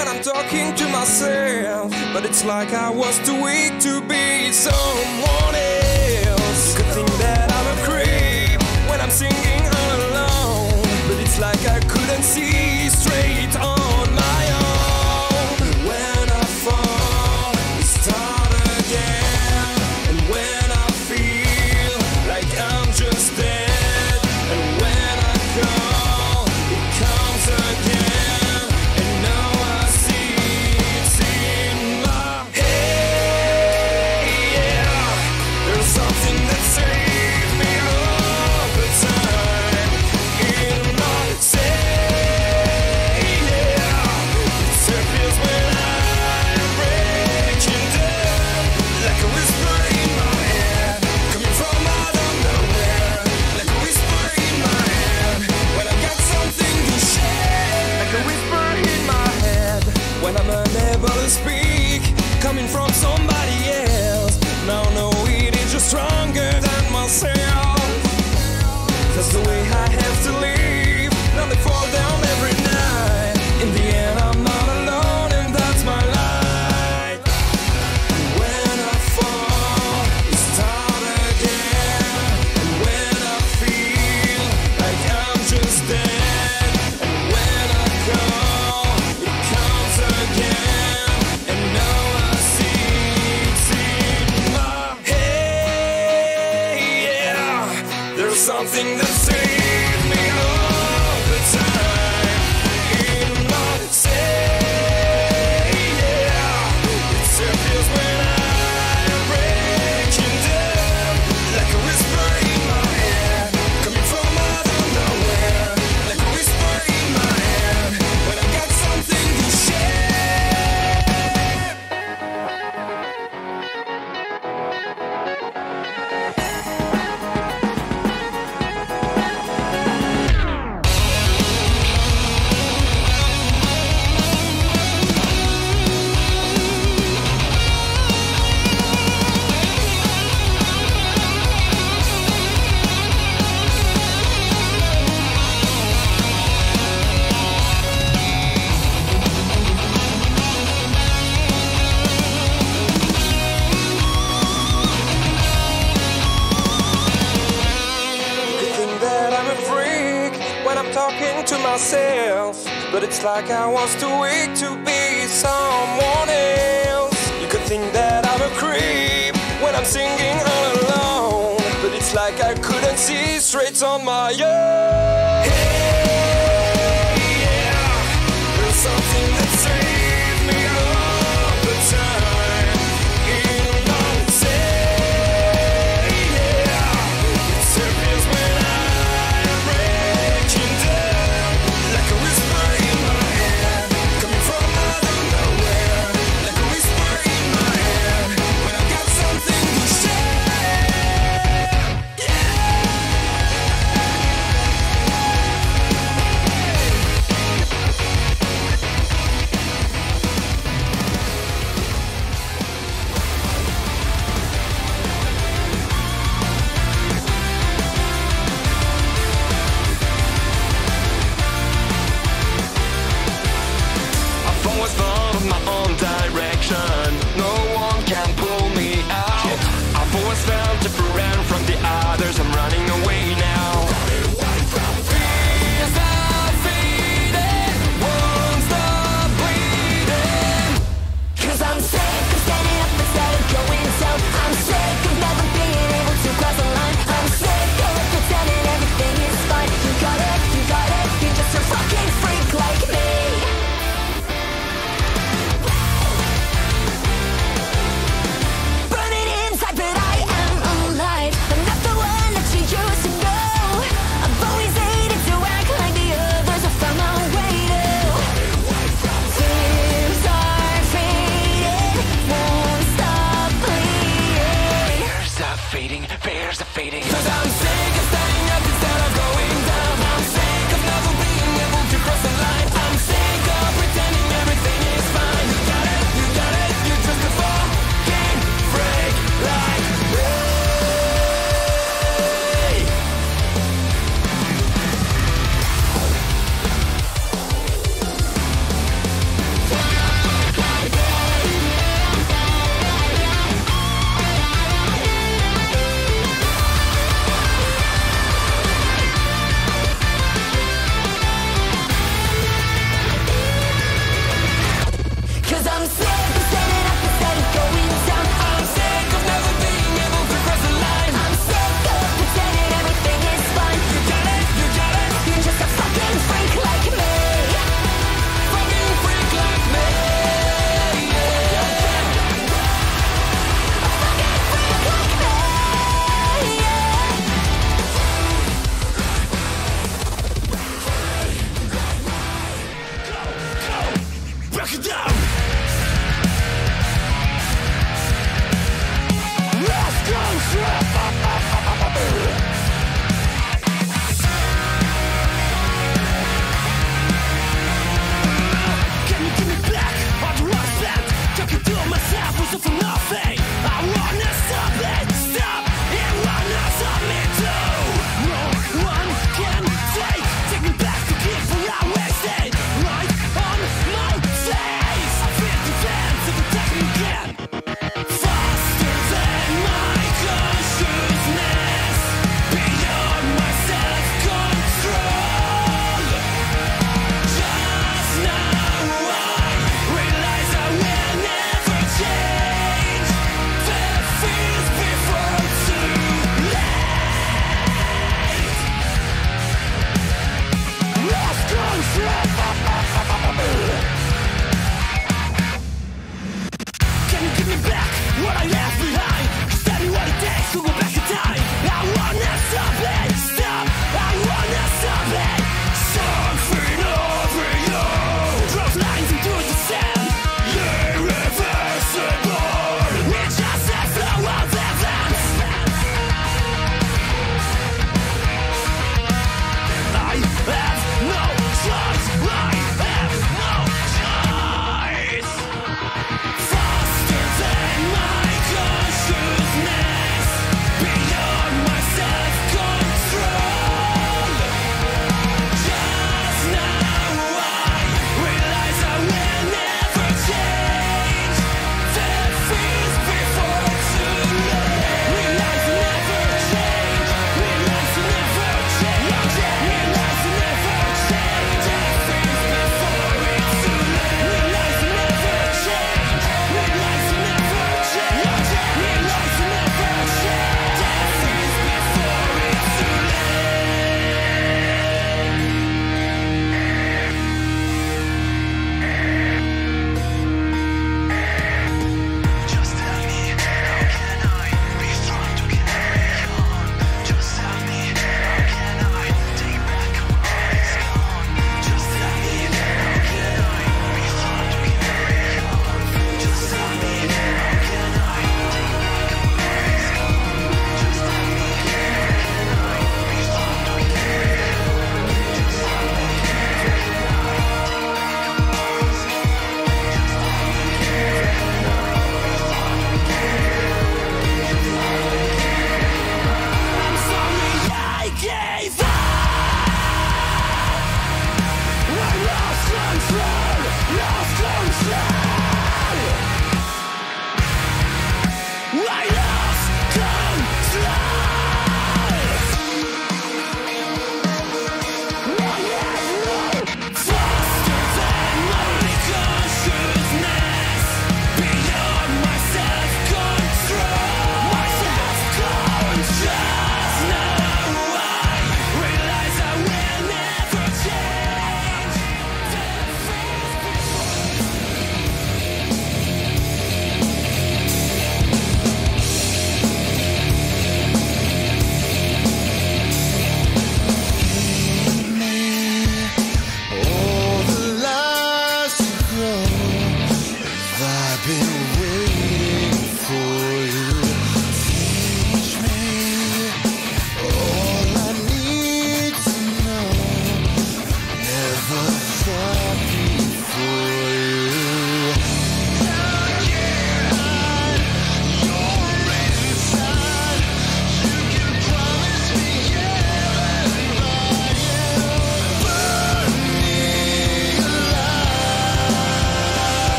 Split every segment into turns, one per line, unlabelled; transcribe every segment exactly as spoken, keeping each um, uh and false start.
when I'm talking to myself, but it's like I was too weak to be someone else. You could think that I'm a creep when I'm singing all alone, but it's like I couldn't see straight on my own. When I fall, I start again, and when I feel like I'm just dead, and when I call, it comes again, and now I see it's in my head. Yeah, there's something that saves me all the time in my head. Yeah, it surfaces when I'm breaking down, like a whisper in my head, coming from out of nowhere, like a whisper in my head, when I got something to share, like a whisper in my head, when I'm unable to speak, coming from somebody else. Now I know it is just stronger than myself. That's the way I have to live. Now they fall down every night. In the end, I'm not alone, and that's my life. When I fall, I start again. And when I feel like I'm just dead, and when I call, it comes again. And now I see it's in my head. Yeah, there's something that saves me all the time in my head. Yeah, it surfaces when I'm breaking down, like a whisper in my head, coming from out of nowhere, like a whisper in my head, when I got something to share. You think that I'm a freak when I'm talking to myself, but it's like I was too weak to be someone else. You could think that I'm a creep when I'm singing all alone, but it's like I couldn't see straight on my own. Hey, yeah, there's something that saves me all the time in my head. Yeah, it surfaces when I'm breaking down, like a whisper in my head, coming from out of nowhere, like a whisper in my head, when I got something to share. Yeah.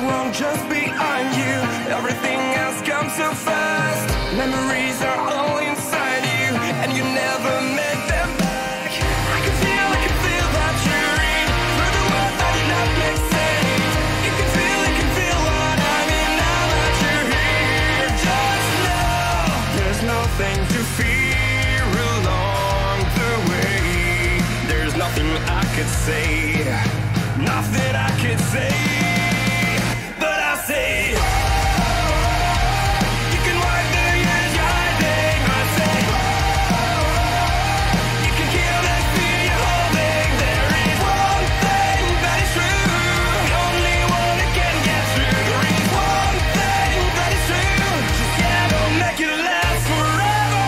wrong just behind you. Everything has come so fast. Memories are all inside you, and you never make them back. I can feel, I can feel that you're in through the words that did not make sense. You can feel, you can feel what I mean now that you're here. Just know there's nothing to fear along the way. There's nothing I could say, nothing I could say, but I say. You can wipe the years hiding, I say. You can kill that fear you're holding. There is one thing that is true, only one that can get through. There is one thing that is true, just gotta make it last forever.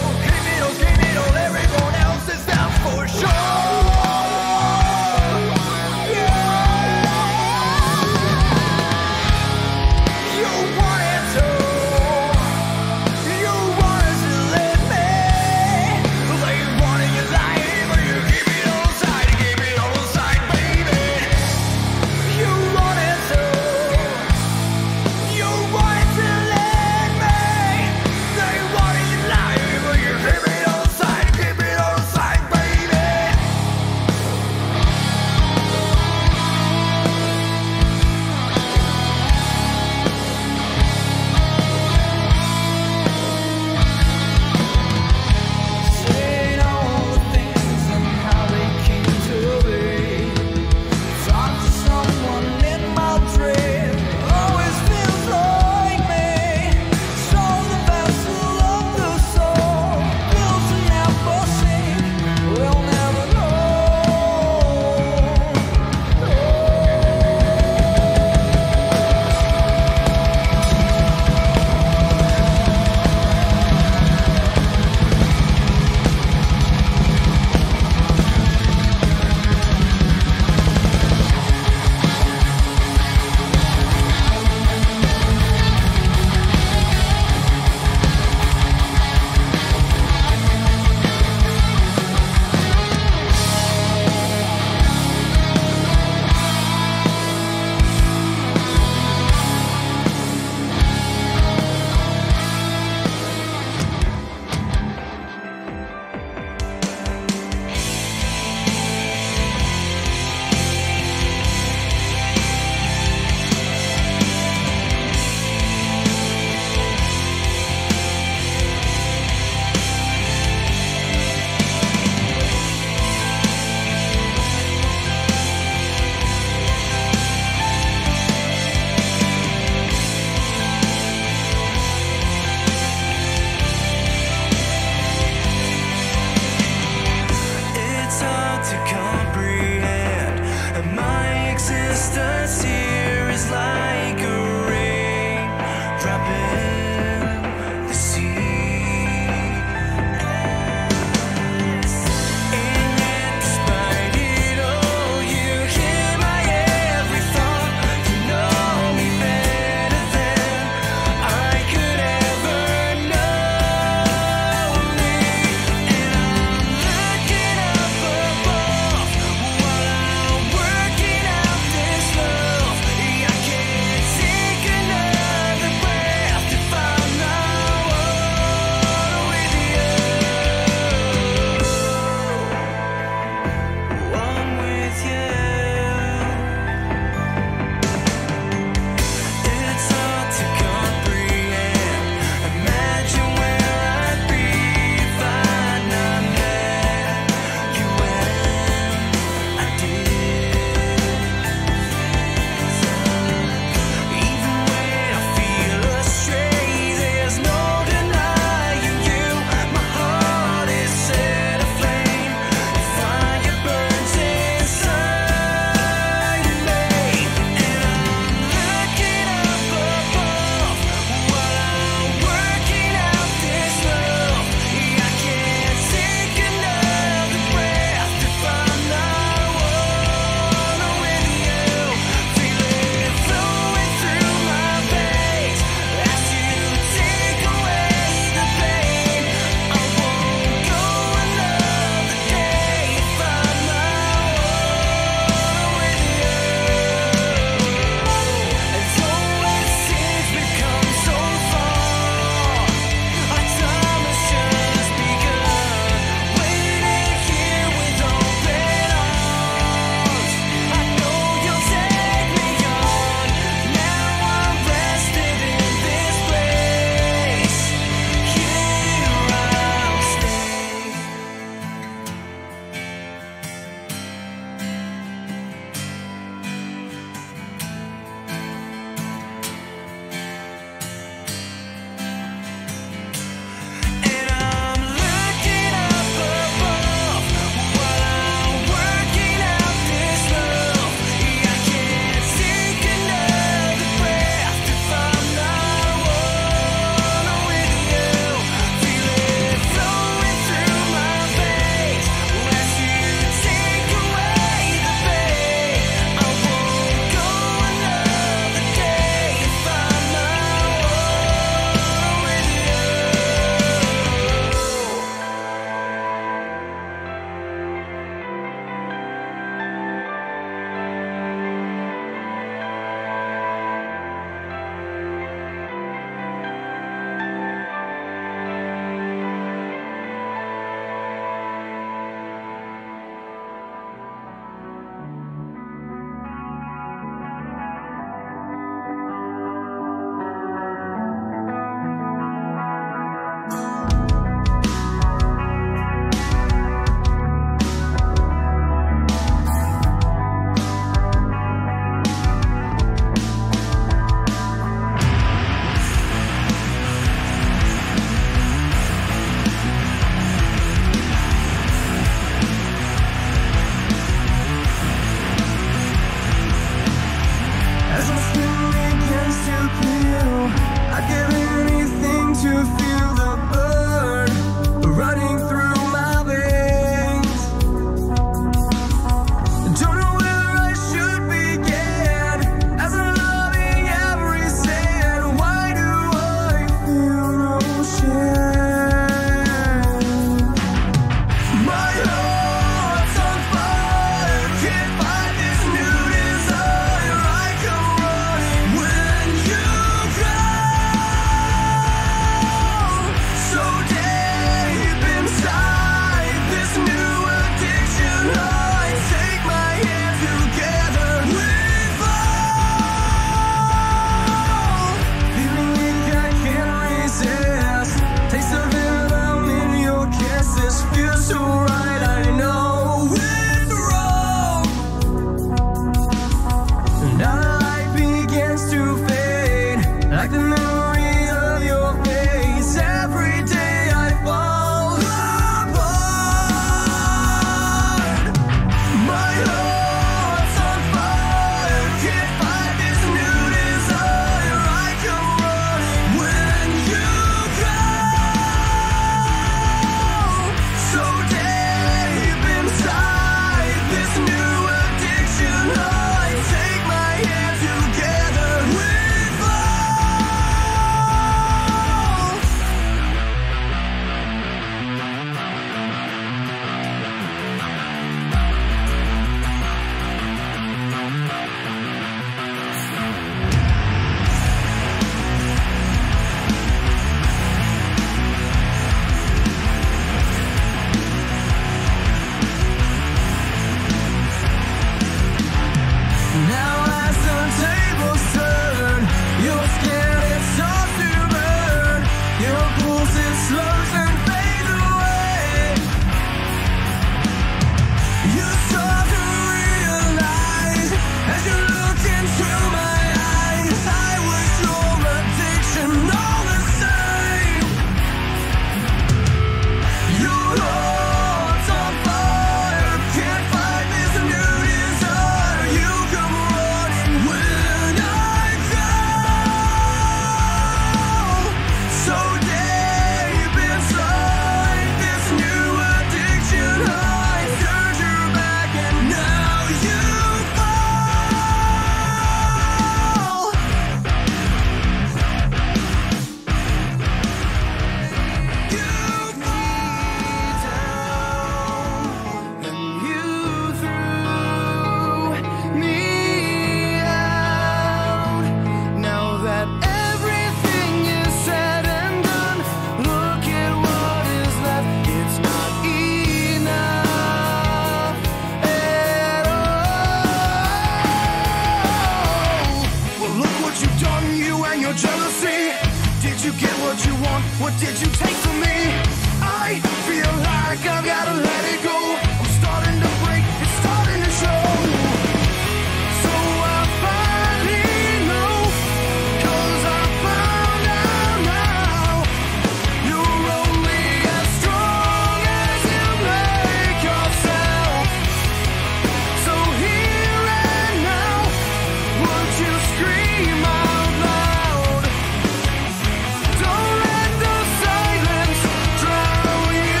what did you take from me? I feel like I've gotta let it go. I'm starting to break, it's starting to show. So I finally know, 'cause I found out now, you're only as strong as you make yourself. So here and now, would you scream out loud? Don't let the silence drown you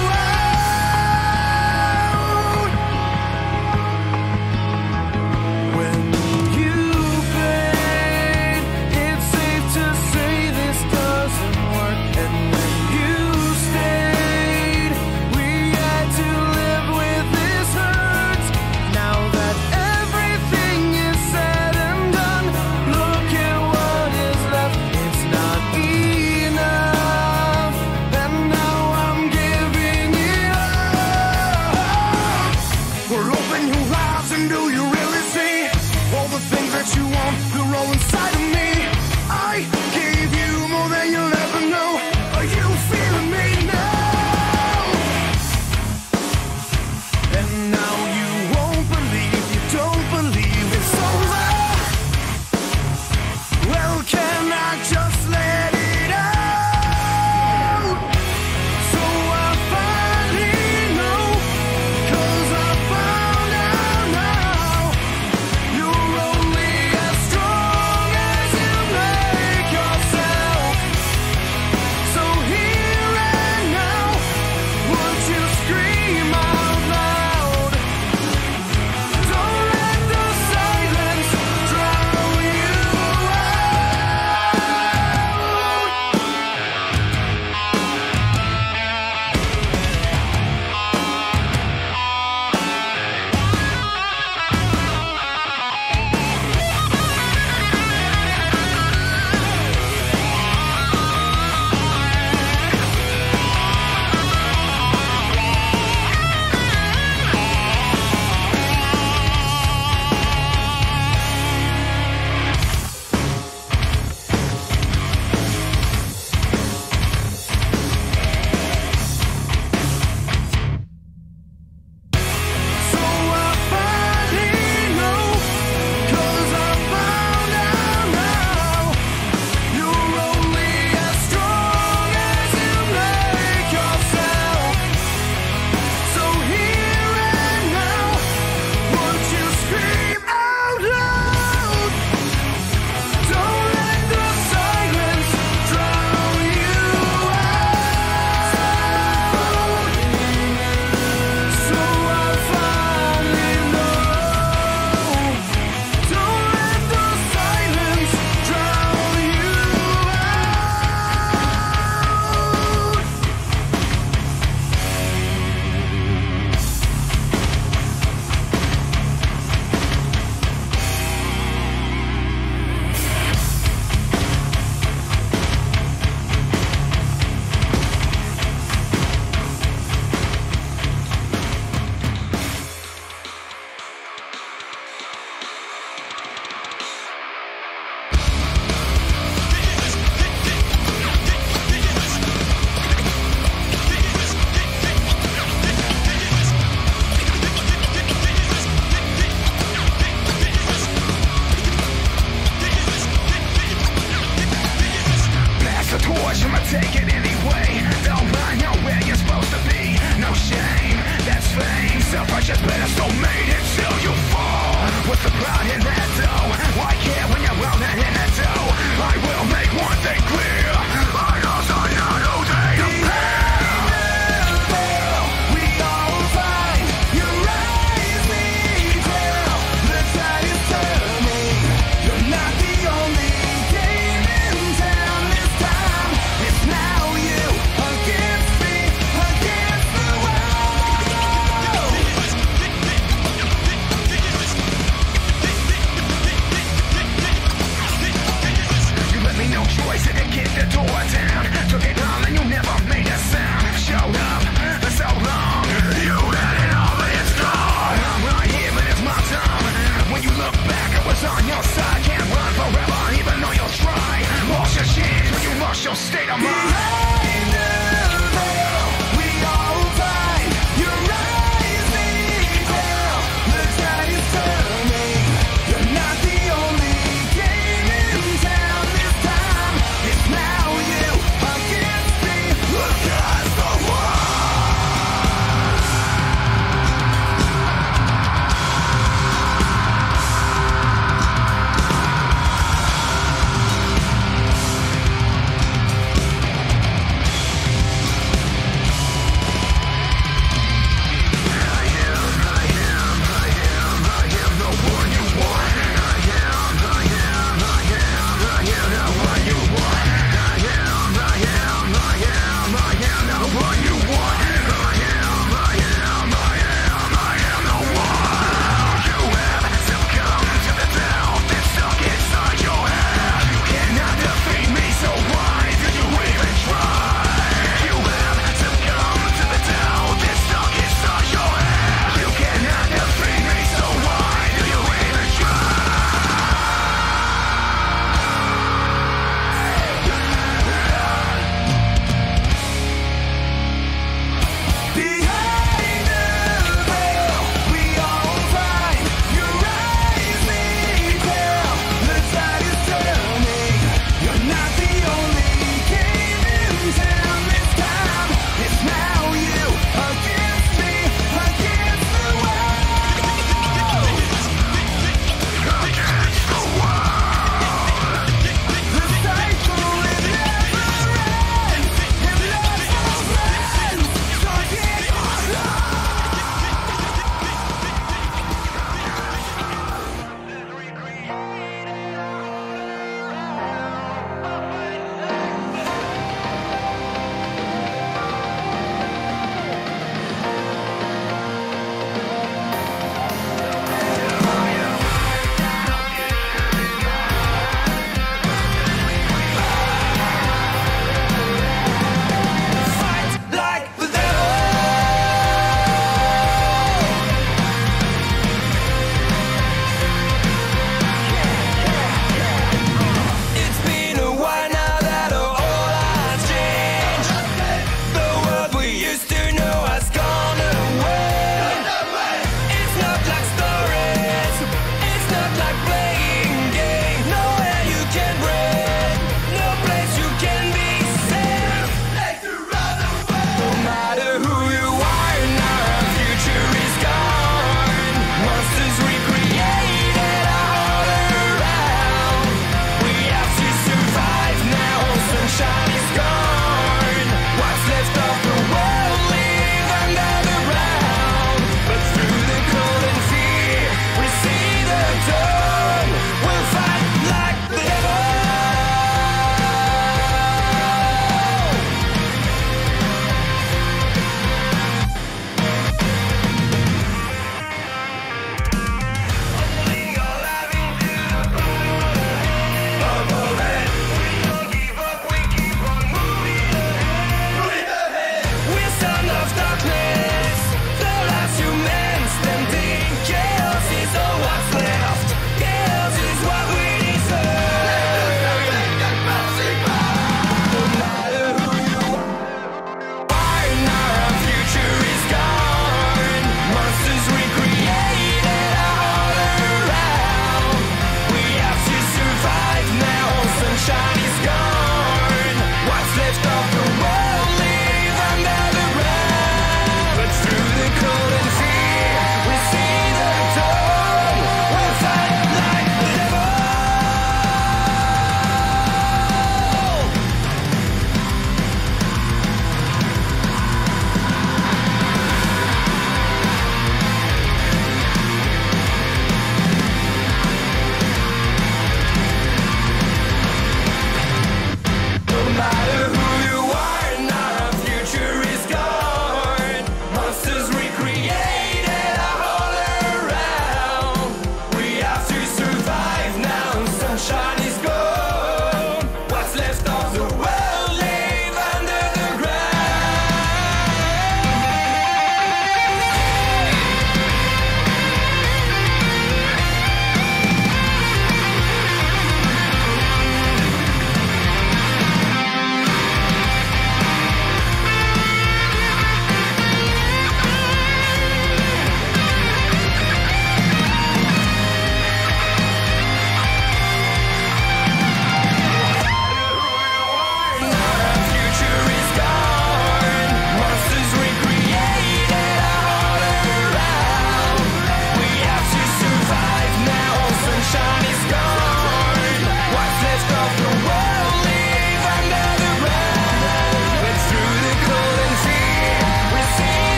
out. When you fade, it's safe to say this doesn't work. And when you stayed, we had to live with this hurt. Now that everything is said and done, look at what is left. It's not enough, and now I'm giving it up. Well, open your eyes and do you really see all the things that you want? They're all inside of me. I gave you more than you'll ever know. Are you feeling me now? And now you won't believe, you don't believe it's over. Well, can I just let it out? So I finally know, 'cause I found out now, you're only as strong as you make yourself. So here and now, would you scream out loud? Don't let the silence drown you out. So I finally know, 'cause I found out now, you're only as strong as you make yourself. So here and now, would you scream out loud? Don't let the silence drown you out. So I finally know, don't let the silence drown you out. Pass the torch, I'ma take it anyway. Don't mind know where you're supposed to be. No shame, that's fame. Self-righteous pedestal made it till you fall. What's the pride in that though? Why care when you're well that in that dough? I will make one thing clear, I also know who they appeal. We all find you raise me till the tide is turning. You're not the only game in town this time. It's now you against me, against the world.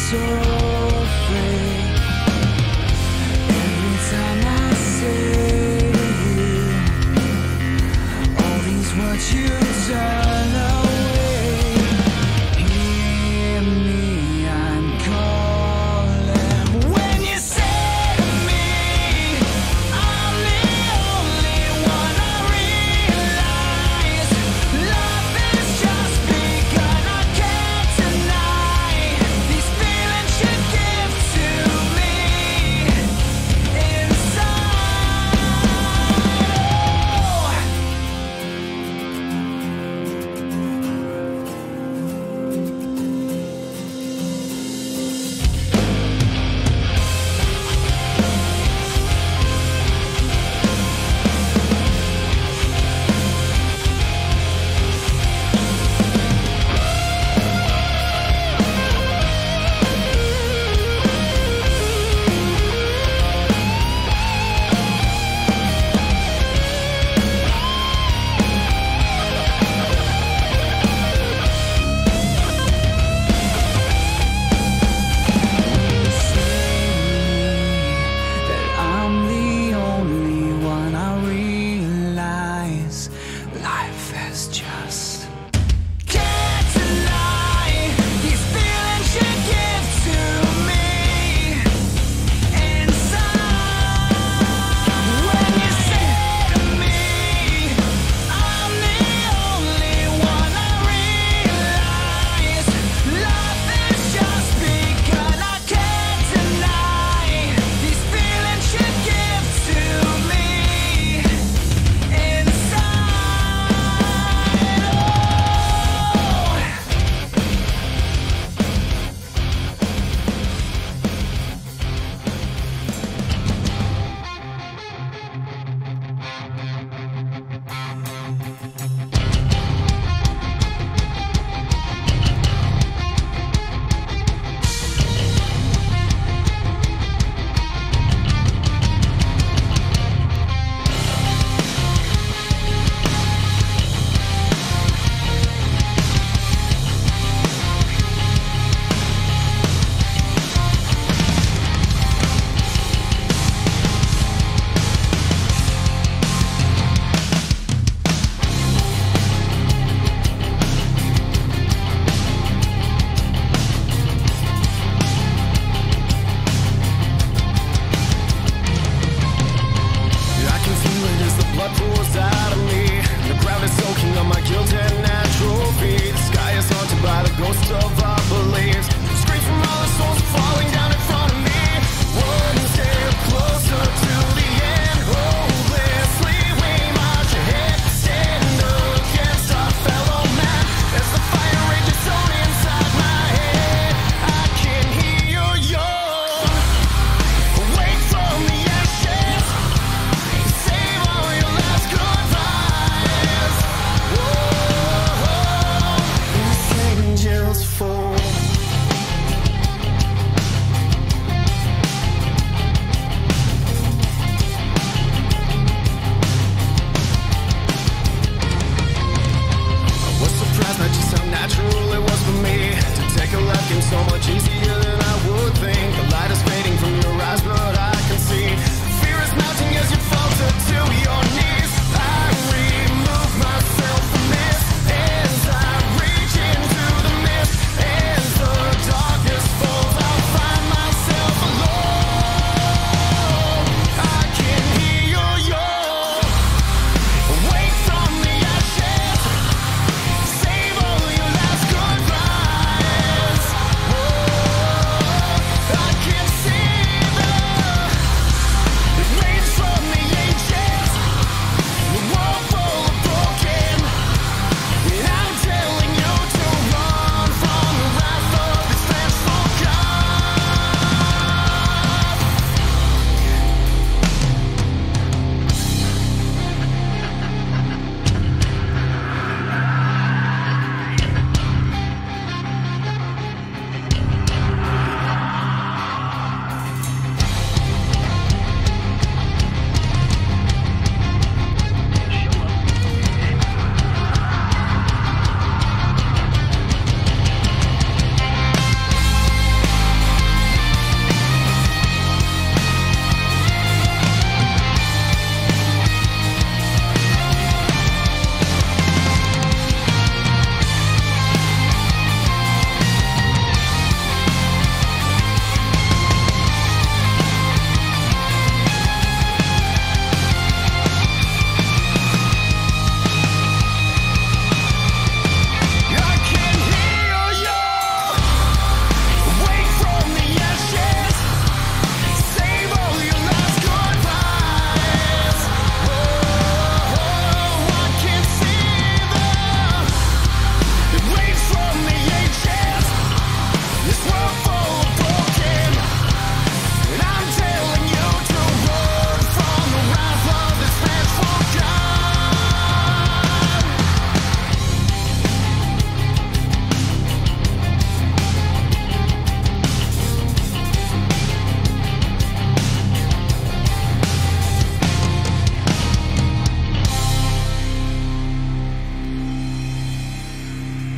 So